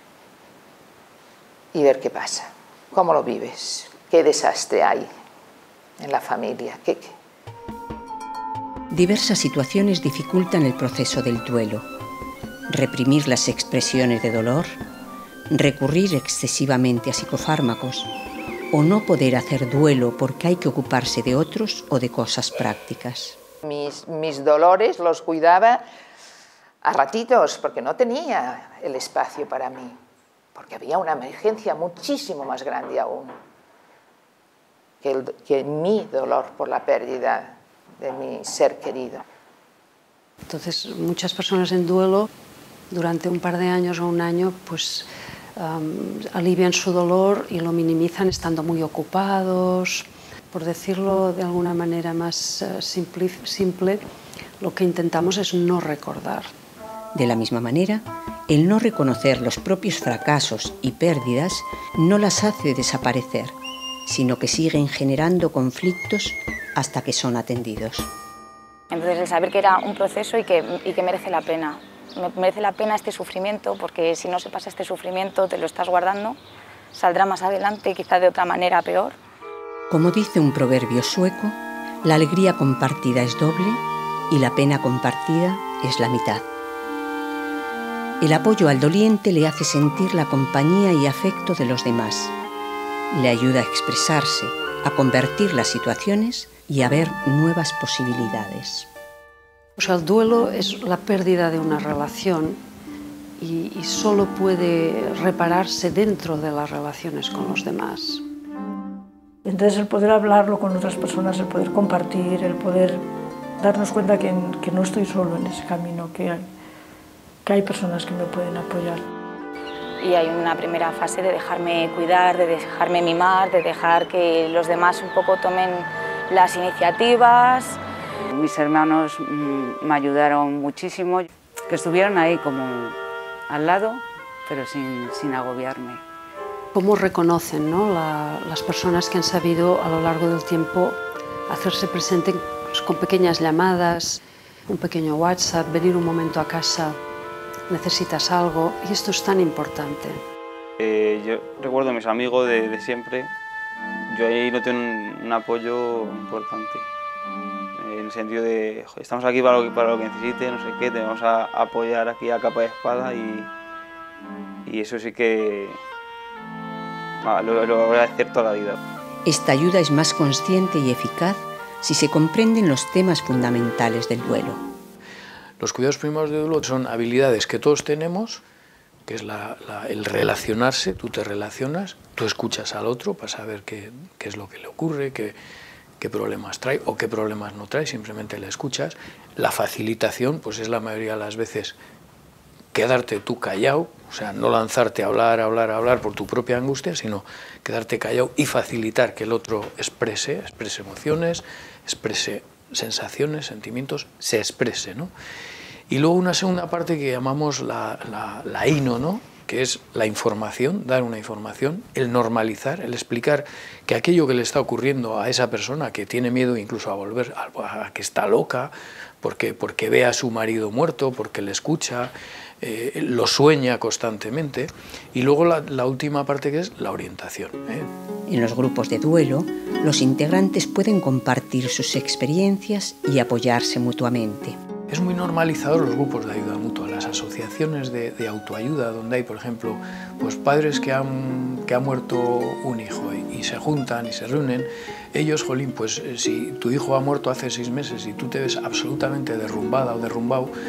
y ver qué pasa, cómo lo vives, qué desastre hay en la familia. ¿Qué, qué? Diversas situaciones dificultan el proceso del duelo. Reprimir las expresiones de dolor, recurrir excesivamente a psicofármacos o no poder hacer duelo porque hay que ocuparse de otros o de cosas prácticas. Mis, mis dolores los cuidaba a ratitos porque no tenía el espacio para mí, porque había una emergencia muchísimo más grande aún que, el, que mi dolor por la pérdida de mi ser querido. Entonces, muchas personas en duelo, durante un par de años o un año, pues um, alivian su dolor y lo minimizan estando muy ocupados. Por decirlo de alguna manera más uh, simple, simple, lo que intentamos es no recordar. De la misma manera, el no reconocer los propios fracasos y pérdidas no las hace desaparecer, sino que siguen generando conflictos hasta que son atendidos. Entonces, el saber que era un proceso y que, y que merece la pena. Merece la pena este sufrimiento, porque si no se pasa este sufrimiento, te lo estás guardando, saldrá más adelante, quizá de otra manera peor. Como dice un proverbio sueco, la alegría compartida es doble y la pena compartida es la mitad. El apoyo al doliente le hace sentir la compañía y afecto de los demás. Le ayuda a expresarse, a convertir las situaciones y a ver nuevas posibilidades. O sea, el duelo es la pérdida de una relación y, y solo puede repararse dentro de las relaciones con los demás. Entonces el poder hablarlo con otras personas, el poder compartir, el poder darnos cuenta que, que no estoy solo en ese camino, que hay, que hay personas que me pueden apoyar. Y hay una primera fase de dejarme cuidar, de dejarme mimar, de dejar que los demás un poco tomen las iniciativas. Mis hermanos mmm, me ayudaron muchísimo, que estuvieron ahí como al lado, pero sin, sin agobiarme. ¿Cómo reconocen, ¿no? la, las personas que han sabido a lo largo del tiempo hacerse presente con pequeñas llamadas, un pequeño WhatsApp, venir un momento a casa, necesitas algo, y esto es tan importante? Eh, yo recuerdo a mis amigos de, de siempre, yo ahí noté un, un apoyo importante, eh, en el sentido de, joder, estamos aquí para lo, que, para lo que necesites, no sé qué, te vamos a apoyar aquí a capa de espada, y, y eso sí que ah, lo, lo voy a hacer toda la vida. Esta ayuda es más consciente y eficaz si se comprenden los temas fundamentales del duelo. Los cuidados primarios de duelo son habilidades que todos tenemos, que es la, la, el relacionarse, tú te relacionas, tú escuchas al otro para saber qué, qué es lo que le ocurre, qué, qué problemas trae o qué problemas no trae, simplemente le escuchas. La facilitación, pues es la mayoría de las veces quedarte tú callado, o sea, no lanzarte a hablar, hablar, hablar por tu propia angustia, sino quedarte callado y facilitar que el otro exprese, exprese emociones, exprese sensaciones, sentimientos, se exprese, ¿no? Y luego una segunda parte que llamamos la, la, la I N O, ¿no? Que es la información, dar una información, el normalizar, el explicar que aquello que le está ocurriendo a esa persona que tiene miedo incluso a volver, a, a que está loca, porque, porque ve a su marido muerto, porque le escucha, eh, lo sueña constantemente. Y luego la, la última parte que es la orientación, ¿eh? En los grupos de duelo, los integrantes pueden compartir sus experiencias y apoyarse mutuamente. Es muy normalizador los grupos de ayuda mutua, las asociaciones de, de autoayuda, donde hay, por ejemplo, pues padres que han, que ha muerto un hijo y, y se juntan y se reúnen. Ellos, jolín, pues si tu hijo ha muerto hace seis meses y tú te ves absolutamente derrumbada o derrumbado,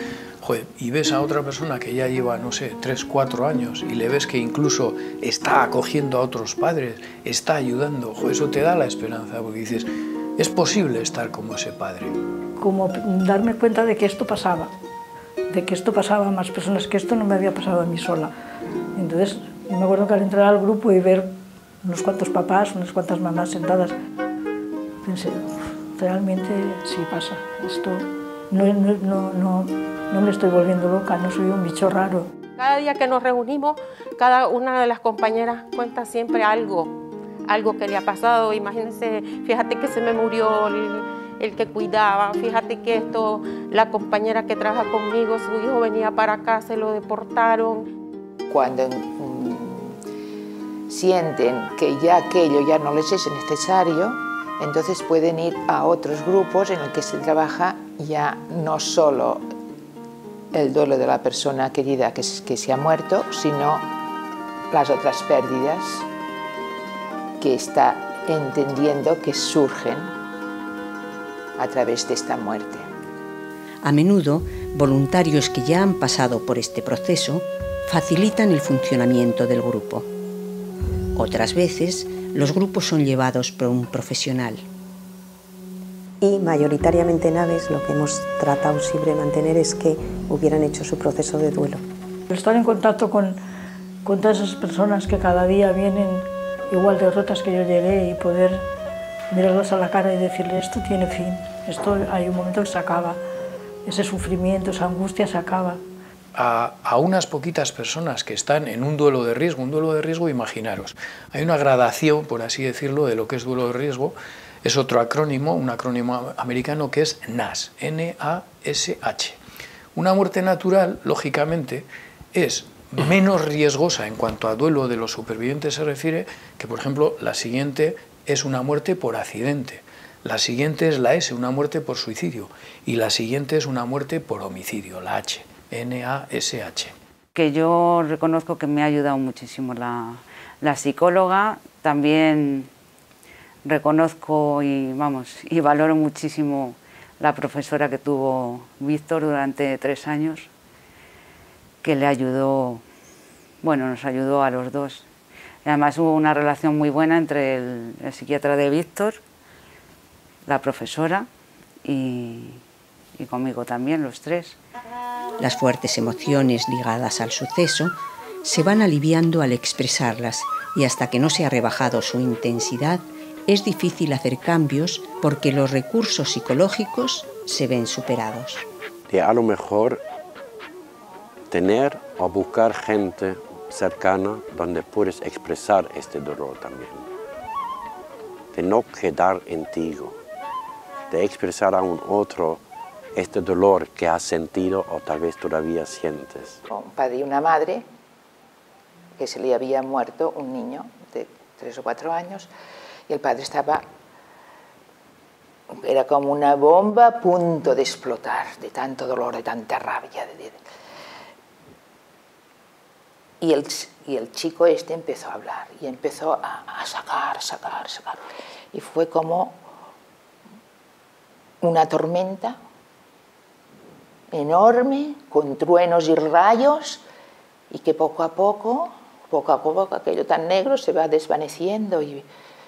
Joder, y ves a otra persona que ya lleva, no sé, tres, cuatro años y le ves que incluso está acogiendo a otros padres, está ayudando, joder, eso te da la esperanza, porque dices, es posible estar como ese padre. Como darme cuenta de que esto pasaba, de que esto pasaba a más personas, que esto no me había pasado a mí sola. Entonces, yo me acuerdo que al entrar al grupo y ver unos cuantos papás, unas cuantas mamás sentadas, pensé, realmente sí pasa, esto no, no, no, no, no me estoy volviendo loca, no soy un bicho raro. Cada día que nos reunimos, cada una de las compañeras cuenta siempre algo, algo que le ha pasado. Imagínense, fíjate que se me murió el, el que cuidaba, fíjate que esto, la compañera que trabaja conmigo, su hijo venía para acá, se lo deportaron. Cuando mm, sienten que ya aquello ya no les es necesario, entonces pueden ir a otros grupos en los que se trabaja ya no solo el duelo de la persona querida que, que se ha muerto, sino las otras pérdidas que está entendiendo que surgen a través de esta muerte. A menudo, voluntarios que ya han pasado por este proceso facilitan el funcionamiento del grupo. Otras veces, los grupos son llevados por un profesional. Y mayoritariamente en Aves lo que hemos tratado siempre de mantener es que hubieran hecho su proceso de duelo. Estar en contacto con, con todas esas personas que cada día vienen igual de rotas que yo llegué y poder mirarlas a la cara y decirles esto tiene fin, esto hay un momento que se acaba, ese sufrimiento, esa angustia se acaba. A, a unas poquitas personas que están en un duelo de riesgo, un duelo de riesgo, imaginaros, hay una gradación, por así decirlo, de lo que es duelo de riesgo. Es otro acrónimo, un acrónimo americano que es N A S, N A S H. Una muerte natural, lógicamente, es menos riesgosa en cuanto a duelo de los supervivientes se refiere, que por ejemplo la siguiente es una muerte por accidente, la siguiente es la S, una muerte por suicidio, y la siguiente es una muerte por homicidio, la H, N A S H. Que yo reconozco que me ha ayudado muchísimo la, la psicóloga, también reconozco y, vamos, y valoro muchísimo la profesora que tuvo Víctor durante tres años, que le ayudó, bueno, nos ayudó a los dos. Y además hubo una relación muy buena entre el, el psiquiatra de Víctor, la profesora y, y conmigo también, los tres. Las fuertes emociones ligadas al suceso se van aliviando al expresarlas y hasta que no se ha rebajado su intensidad, es difícil hacer cambios porque los recursos psicológicos se ven superados. Y a lo mejor tener o buscar gente cercana donde puedes expresar este dolor también. De no quedar en ti, de expresar a un otro este dolor que has sentido o tal vez todavía sientes. Un padre y una madre que se le había muerto un niño de tres o cuatro años y el padre estaba, era como una bomba a punto de explotar, de tanto dolor, de tanta rabia. De, de, y, el, y el chico este empezó a hablar y empezó a, a sacar, sacar, sacar. Y fue como una tormenta enorme, con truenos y rayos, y que poco a poco, poco a poco, aquello tan negro se va desvaneciendo y,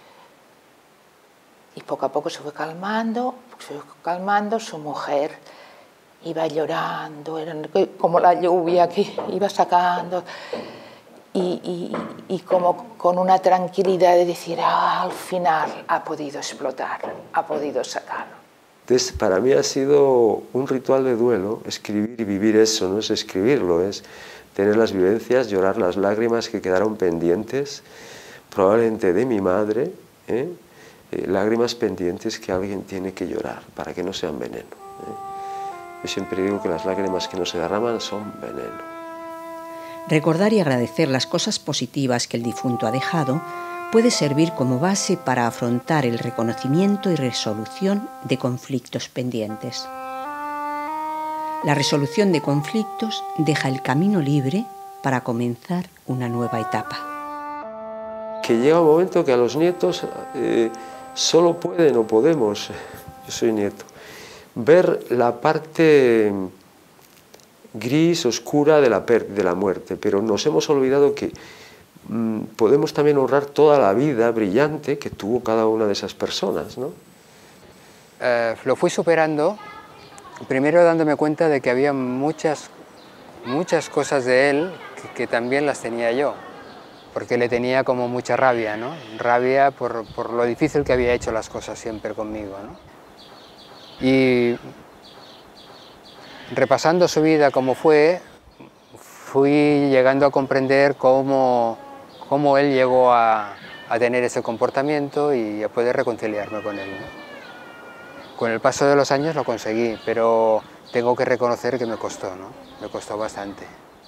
y poco a poco se fue calmando, se fue calmando, su mujer iba llorando, era como la lluvia que iba sacando, y, y, y como con una tranquilidad de decir, ah, al final ha podido explotar, ha podido sacarlo. Entonces, para mí ha sido un ritual de duelo, escribir y vivir eso, no es escribirlo, es tener las vivencias, llorar las lágrimas que quedaron pendientes, probablemente de mi madre, ¿eh? Eh, lágrimas pendientes que alguien tiene que llorar para que no sean veneno. ¿eh? Yo siempre digo que las lágrimas que no se derraman son veneno. Recordar y agradecer las cosas positivas que el difunto ha dejado puede servir como base para afrontar el reconocimiento y resolución de conflictos pendientes. La resolución de conflictos deja el camino libre para comenzar una nueva etapa. Que llega un momento que a los nietos eh, solo pueden o podemos, yo soy nieto, ver la parte gris, oscura de la, de la muerte, pero nos hemos olvidado que mmm, podemos también honrar toda la vida brillante que tuvo cada una de esas personas, ¿no? Eh, lo fui superando, primero dándome cuenta de que había muchas, muchas cosas de él que, que también las tenía yo, porque le tenía como mucha rabia, ¿no? Rabia por, por lo difícil que había hecho las cosas siempre conmigo, ¿no? Y repasando su vida como fue, fui llegando a comprender cómo, cómo él llegó a, a tener ese comportamiento y a poder reconciliarme con él, ¿no? Con el paso de los años lo conseguí, pero tengo que reconocer que me costó, ¿no? Me costó bastante.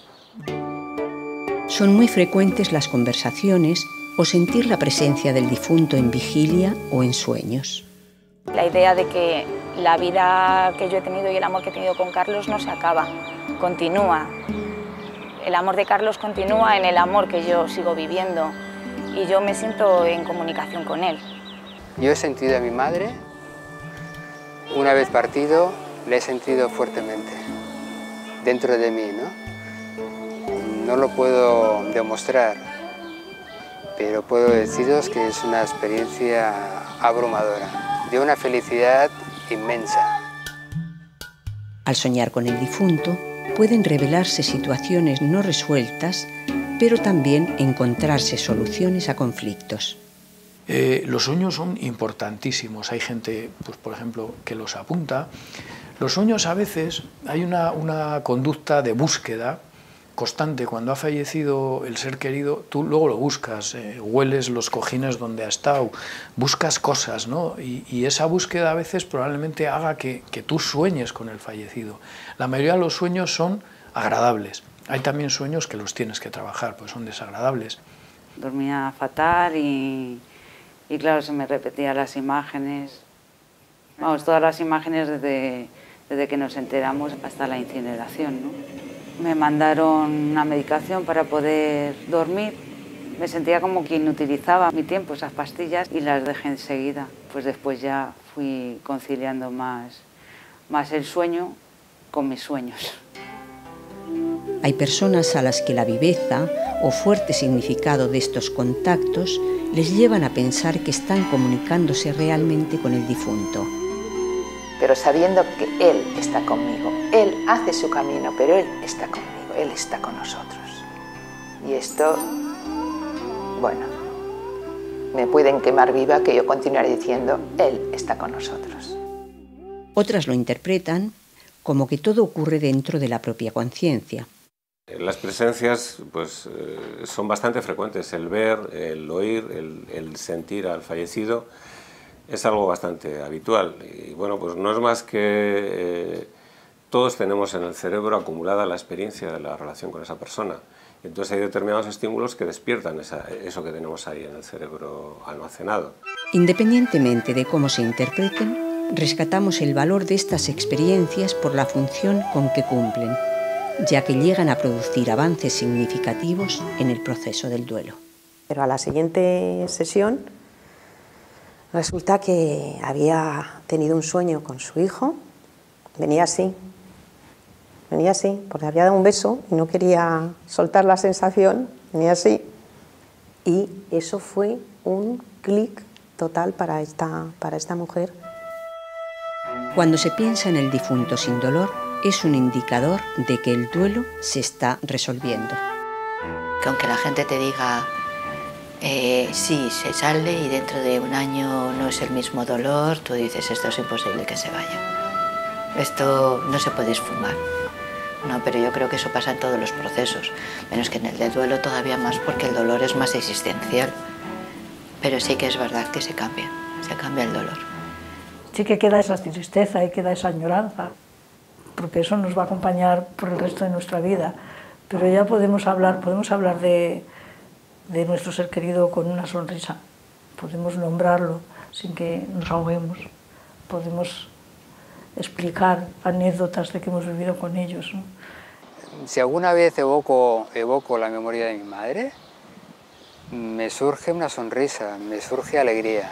Son muy frecuentes las conversaciones o sentir la presencia del difunto en vigilia o en sueños. La idea de que la vida que yo he tenido y el amor que he tenido con Carlos no se acaba, continúa. El amor de Carlos continúa en el amor que yo sigo viviendo y yo me siento en comunicación con él. Yo he sentido a mi madre. Una vez partido, le he sentido fuertemente, dentro de mí, ¿no? No lo puedo demostrar, pero puedo deciros que es una experiencia abrumadora, de una felicidad inmensa. Al soñar con el difunto, pueden revelarse situaciones no resueltas, pero también encontrarse soluciones a conflictos. Eh, los sueños son importantísimos. Hay gente, pues, por ejemplo, que los apunta. Los sueños a veces hay una, una conducta de búsqueda constante. Cuando ha fallecido el ser querido, tú luego lo buscas, eh, hueles los cojines donde ha estado, buscas cosas, ¿no? Y, y esa búsqueda a veces probablemente haga que, que tú sueñes con el fallecido. La mayoría de los sueños son agradables. Hay también sueños que los tienes que trabajar, pues son desagradables. Dormía fatal y... Y claro, se me repetían las imágenes, vamos, todas las imágenes desde, desde que nos enteramos hasta la incineración, ¿no? Me mandaron una medicación para poder dormir. Me sentía como que inutilizaba mi tiempo esas pastillas y las dejé enseguida. Pues después ya fui conciliando más, más el sueño con mis sueños. Hay personas a las que la viveza o fuerte significado de estos contactos les llevan a pensar que están comunicándose realmente con el difunto. Pero sabiendo que Él está conmigo, Él hace su camino, pero Él está conmigo, Él está con nosotros. Y esto, bueno, me pueden quemar viva que yo continuaré diciendo, Él está con nosotros. Otras lo interpretan como que todo ocurre dentro de la propia conciencia. Las presencias pues, eh, son bastante frecuentes, el ver, el oír, el, el sentir al fallecido es algo bastante habitual. Y bueno, pues no es más que eh, todos tenemos en el cerebro acumulada la experiencia de la relación con esa persona. Entonces hay determinados estímulos que despiertan esa, eso que tenemos ahí en el cerebro almacenado. Independientemente de cómo se interpreten, rescatamos el valor de estas experiencias por la función con que cumplen, ya que llegan a producir avances significativos en el proceso del duelo. Pero a la siguiente sesión resulta que había tenido un sueño con su hijo, venía así, venía así, porque había dado un beso y no quería soltar la sensación, venía así, y eso fue un clic total para esta, para esta mujer. Cuando se piensa en el difunto sin dolor, es un indicador de que el duelo se está resolviendo. Que aunque la gente te diga, eh, sí, se sale y dentro de un año no es el mismo dolor, tú dices, esto es imposible que se vaya. Esto no se puede esfumar. No, pero yo creo que eso pasa en todos los procesos, menos que en el de duelo todavía más, porque el dolor es más existencial. Pero sí que es verdad que se cambia, se cambia el dolor. Sí que queda esa tristeza y queda esa añoranza, porque eso nos va a acompañar por el resto de nuestra vida. Pero ya podemos hablar, podemos hablar de, de nuestro ser querido con una sonrisa. Podemos nombrarlo sin que nos ahoguemos. Podemos explicar anécdotas de que hemos vivido con ellos, ¿no? Si alguna vez evoco, evoco la memoria de mi madre, me surge una sonrisa, me surge alegría.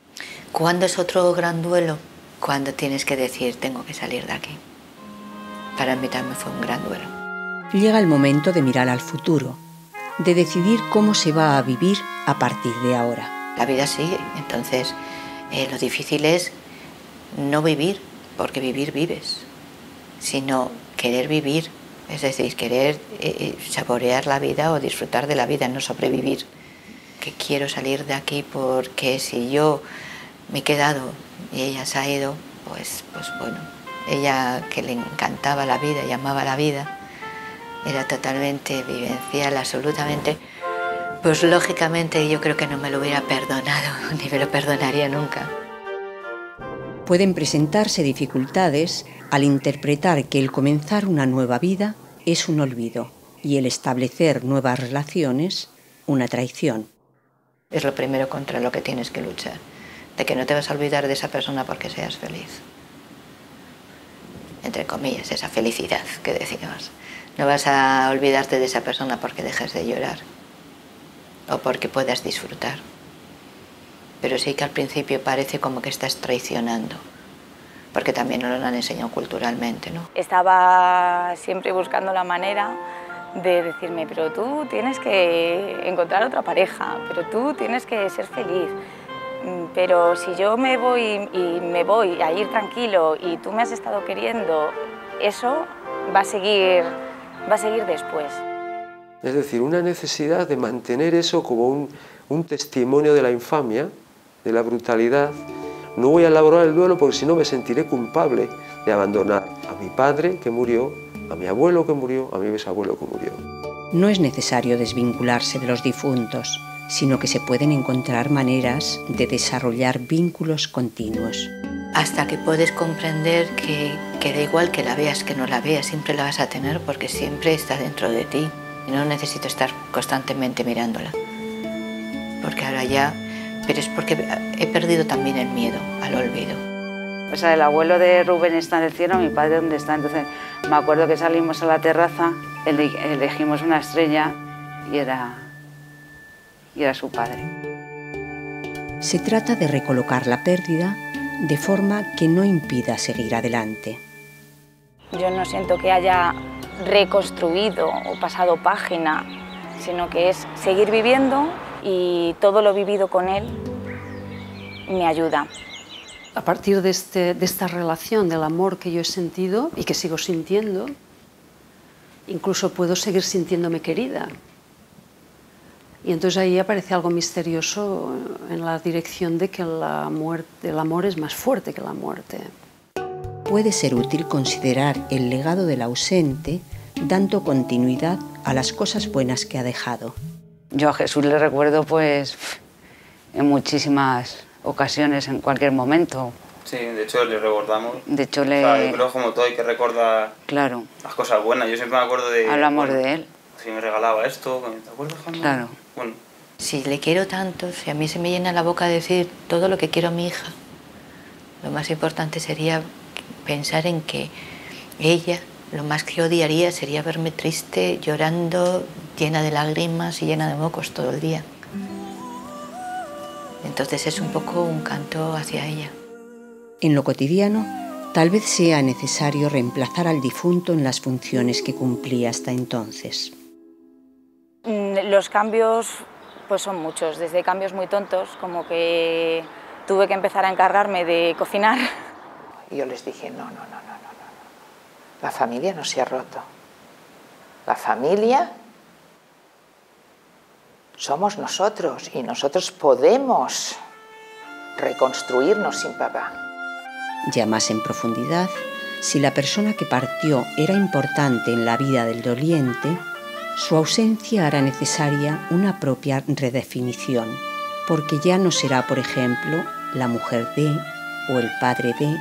¿Cuándo es otro gran duelo? Cuando tienes que decir, tengo que salir de aquí. para mí también fue un gran duelo. Llega el momento de mirar al futuro, de decidir cómo se va a vivir a partir de ahora. La vida sigue, entonces eh, lo difícil es no vivir, porque vivir vives, sino querer vivir, es decir, querer eh, saborear la vida o disfrutar de la vida, no sobrevivir. Que quiero salir de aquí porque si yo me he quedado y ella se ha ido, pues, pues bueno, ella que le encantaba la vida y amaba la vida, era totalmente vivencial, absolutamente, pues lógicamente yo creo que no me lo hubiera perdonado, ni me lo perdonaría nunca. Pueden presentarse dificultades al interpretar que el comenzar una nueva vida es un olvido y el establecer nuevas relaciones una traición. Es lo primero contra lo que tienes que luchar, de que no te vas a olvidar de esa persona porque seas feliz. Entre comillas, esa felicidad que decimos. No vas a olvidarte de esa persona porque dejes de llorar o porque puedas disfrutar. Pero sí que al principio parece como que estás traicionando, porque también nos lo han enseñado culturalmente, ¿no? Estaba siempre buscando la manera de decirme, pero tú tienes que encontrar otra pareja, pero tú tienes que ser feliz. Pero si yo me voy y me voy a ir tranquilo y tú me has estado queriendo, eso va a seguir, va a seguir después. Es decir, una necesidad de mantener eso como un, un testimonio de la infamia, de la brutalidad. No voy a elaborar el duelo porque si no me sentiré culpable de abandonar a mi padre que murió, a mi abuelo que murió, a mi bisabuelo que murió. No es necesario desvincularse de los difuntos, sino que se pueden encontrar maneras de desarrollar vínculos continuos. Hasta que puedes comprender que, que da igual que la veas, que no la veas, siempre la vas a tener porque siempre está dentro de ti. Y no necesito estar constantemente mirándola. Porque ahora ya... Pero es porque he perdido también el miedo al olvido. O sea, el abuelo de Rubén está en el cielo, mi padre dónde está. Entonces me acuerdo que salimos a la terraza, ele elegimos una estrella y era, y era su padre. Se trata de recolocar la pérdida de forma que no impida seguir adelante. Yo no siento que haya reconstruido o pasado página, sino que es seguir viviendo y todo lo vivido con él me ayuda. A partir de, este, de esta relación, del amor que yo he sentido y que sigo sintiendo, incluso puedo seguir sintiéndome querida. Y entonces ahí aparece algo misterioso en la dirección de que la muerte, el amor es más fuerte que la muerte. Puede ser útil considerar el legado del ausente dando continuidad a las cosas buenas que ha dejado. Yo a Jesús le recuerdo pues en muchísimas ocasiones, en cualquier momento. Sí, de hecho le recordamos. De hecho le... O sea, yo creo como todo hay que recordar claro. las cosas buenas. Yo siempre me acuerdo de... Hablamos bueno, de él. Si me regalaba esto, ¿te acuerdas, Juan? Claro. Bueno. Si le quiero tanto, si a mí se me llena la boca de decir todo lo que quiero a mi hija, lo más importante sería pensar en que ella, lo más que odiaría sería verme triste, llorando, llena de lágrimas y llena de mocos todo el día. Entonces es un poco un canto hacia ella. En lo cotidiano, tal vez sea necesario reemplazar al difunto en las funciones que cumplía hasta entonces. Los cambios pues son muchos, desde cambios muy tontos, como que tuve que empezar a encargarme de cocinar. Y yo les dije, no, no, no, no, no, no. La familia no se ha roto. La familia somos nosotros y nosotros podemos reconstruirnos sin papá. Ya más en profundidad, si la persona que partió era importante en la vida del doliente, su ausencia hará necesaria una propia redefinición, porque ya no será, por ejemplo, la mujer de o el padre de.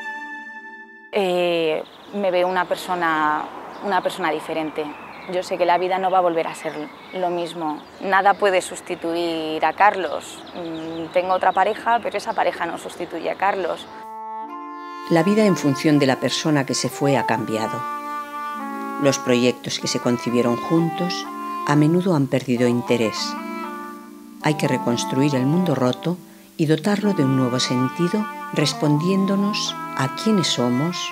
Eh, me veo una persona, una persona diferente. Yo sé que la vida no va a volver a ser lo mismo. Nada puede sustituir a Carlos. Tengo otra pareja, pero esa pareja no sustituye a Carlos. La vida en función de la persona que se fue ha cambiado. Los proyectos que se concibieron juntos a menudo han perdido interés. Hay que reconstruir el mundo roto y dotarlo de un nuevo sentido, respondiéndonos a quiénes somos,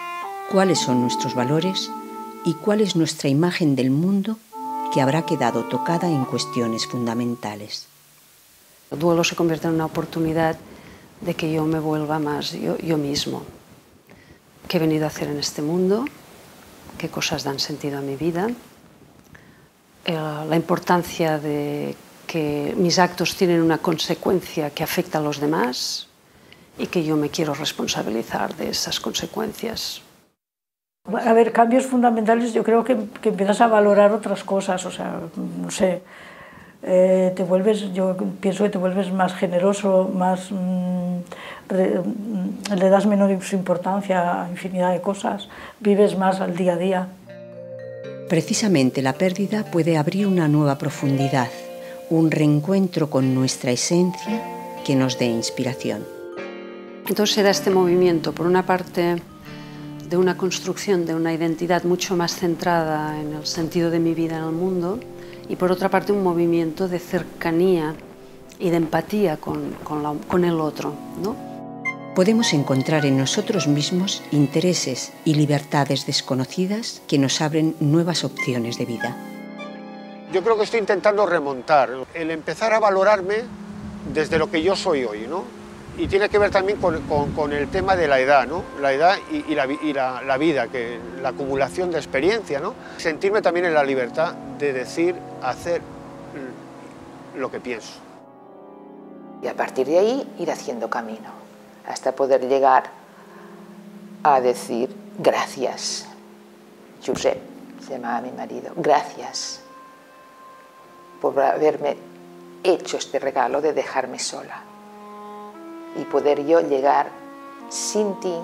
cuáles son nuestros valores y cuál es nuestra imagen del mundo que habrá quedado tocada en cuestiones fundamentales. El duelo se convierte en una oportunidad de que yo me vuelva más yo, yo mismo. ¿Qué he venido a hacer en este mundo? ¿Qué cosas dan sentido a mi vida? Eh, la importancia de que mis actos tienen una consecuencia que afecta a los demás y que yo me quiero responsabilizar de esas consecuencias. A ver, cambios fundamentales, yo creo que, que empiezas a valorar otras cosas, o sea, no sé, eh, te vuelves, yo pienso que te vuelves más generoso, más, mmm, re, le das menos importancia a infinidad de cosas, vives más al día a día. Precisamente la pérdida puede abrir una nueva profundidad, un reencuentro con nuestra esencia que nos dé inspiración. Entonces se da este movimiento, por una parte, de una construcción de una identidad mucho más centrada en el sentido de mi vida en el mundo, y por otra parte un movimiento de cercanía y de empatía con, con, la, con el otro, ¿no? Podemos encontrar en nosotros mismos intereses y libertades desconocidas que nos abren nuevas opciones de vida. Yo creo que estoy intentando remontar, el empezar a valorarme desde lo que yo soy hoy, ¿no? Y tiene que ver también con, con, con el tema de la edad, ¿no? La edad y, y, la, y la, la vida, que la acumulación de experiencia, ¿no? Sentirme también en la libertad de decir, hacer lo que pienso. Y a partir de ahí ir haciendo camino, hasta poder llegar a decir gracias. Josep, se llamaba mi marido, gracias por haberme hecho este regalo de dejarme sola y poder yo llegar sin ti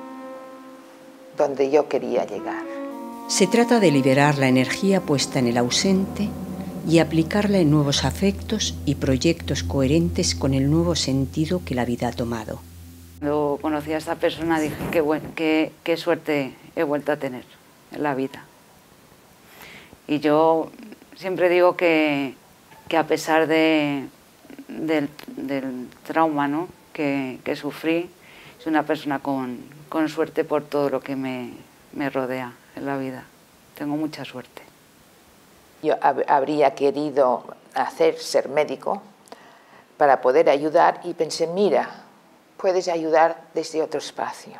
donde yo quería llegar. Se trata de liberar la energía puesta en el ausente y aplicarla en nuevos afectos y proyectos coherentes con el nuevo sentido que la vida ha tomado. Cuando conocí a esta persona dije qué, bueno, qué, qué suerte he vuelto a tener en la vida. Y yo siempre digo que, que a pesar de, del, del trauma, ¿no? que, que sufrí, soy una persona con, con suerte por todo lo que me, me rodea en la vida. Tengo mucha suerte. Yo hab habría querido hacer ser médico para poder ayudar y pensé, mira, puedes ayudar desde otro espacio.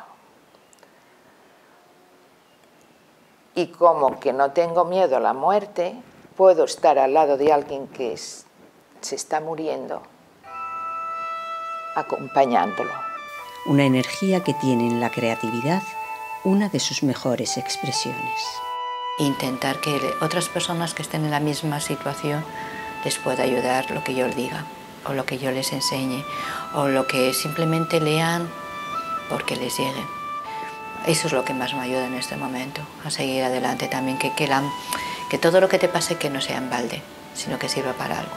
Y como que no tengo miedo a la muerte, puedo estar al lado de alguien que es, se está muriendo, acompañándolo. Una energía que tiene en la creatividad una de sus mejores expresiones. Intentar que otras personas que estén en la misma situación les pueda ayudar lo que yo les diga, o lo que yo les enseñe, o lo que simplemente lean porque les llegue. Eso es lo que más me ayuda en este momento, a seguir adelante también, que, que, la, que todo lo que te pase que no sea en balde, sino que sirva para algo.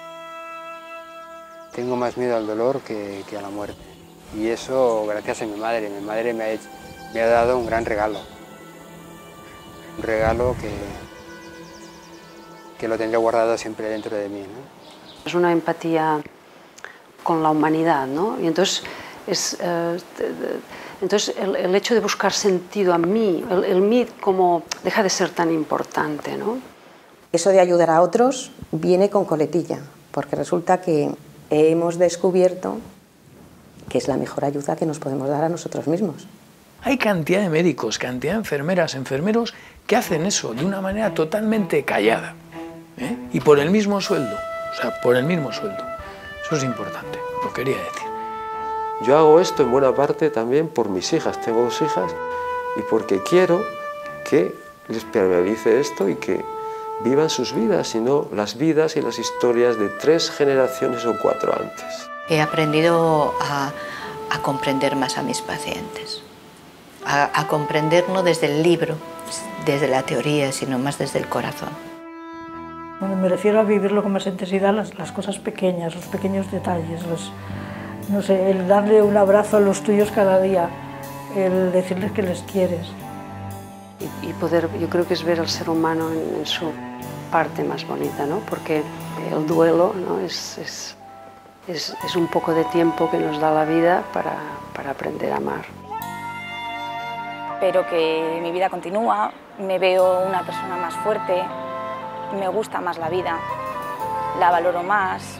Tengo más miedo al dolor que, que a la muerte. Y eso gracias a mi madre. Mi madre me ha, hecho, me ha dado un gran regalo. Un regalo que, que lo tendré guardado siempre dentro de mí, ¿no? Es una empatía con la humanidad, ¿no? Y entonces, es, eh, entonces el, el hecho de buscar sentido a mí, el, el mí como deja de ser tan importante, ¿no? Eso de ayudar a otros viene con coletilla, porque resulta que hemos descubierto que es la mejor ayuda que nos podemos dar a nosotros mismos. Hay cantidad de médicos, cantidad de enfermeras, enfermeros que hacen eso de una manera totalmente callada, ¿eh? Y por el mismo sueldo, o sea, por el mismo sueldo. Eso es importante, lo quería decir. Yo hago esto en buena parte también por mis hijas, tengo dos hijas, y porque quiero que les permeabilice esto y que vivan sus vidas, sino las vidas y las historias de tres generaciones o cuatro antes. He aprendido a, a comprender más a mis pacientes, a, a comprender no desde el libro, desde la teoría, sino más desde el corazón. Bueno, me refiero a vivirlo con más intensidad, las, las cosas pequeñas, los pequeños detalles, los, no sé, el darle un abrazo a los tuyos cada día, el decirles que les quieres. Y, y poder, yo creo que es ver al ser humano en, en su parte más bonita, ¿no? Porque el duelo, ¿no? es, es, es, es un poco de tiempo que nos da la vida para, para aprender a amar. pero que mi vida continúa, me veo una persona más fuerte, me gusta más la vida, la valoro más.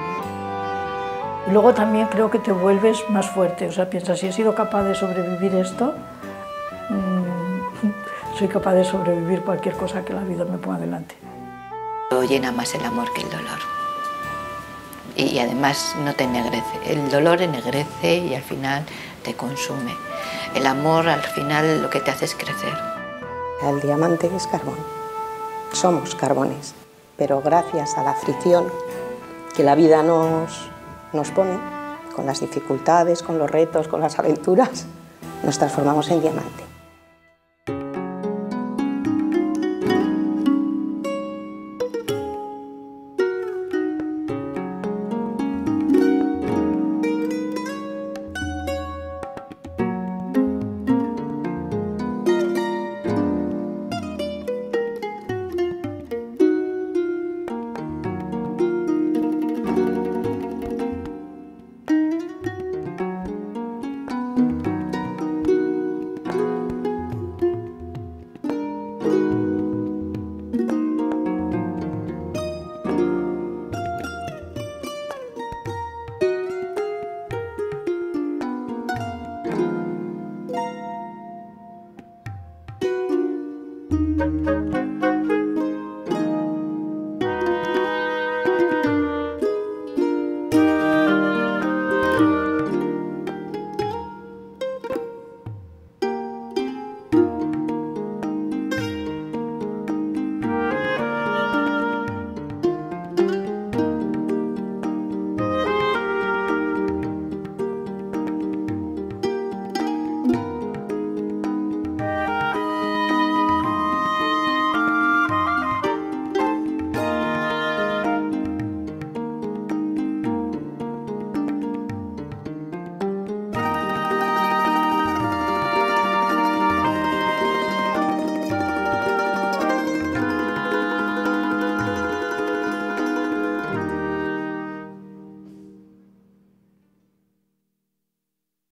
Y luego también creo que te vuelves más fuerte, o sea, piensas, si he sido capaz de sobrevivir esto, mmm, soy capaz de sobrevivir cualquier cosa que la vida me ponga delante. Lo llena más el amor que el dolor. Y, y además no te ennegrece. El dolor ennegrece y al final te consume. El amor al final lo que te hace es crecer. El diamante es carbón. Somos carbones, pero gracias a la fricción que la vida nos, nos pone, con las dificultades, con los retos, con las aventuras, nos transformamos en diamante. Thank you.